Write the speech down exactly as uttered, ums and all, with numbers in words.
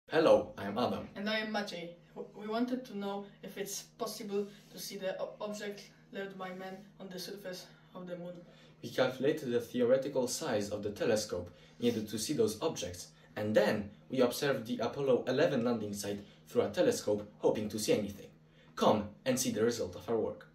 Hello, I am Adam. And I am Maciej. We wanted to know if it's possible to see the object left by man on the surface of the moon. We calculated the theoretical size of the telescope needed to see those objects, and then we observed the Apollo eleven landing site through a telescope, hoping to see anything. Come and see the result of our work.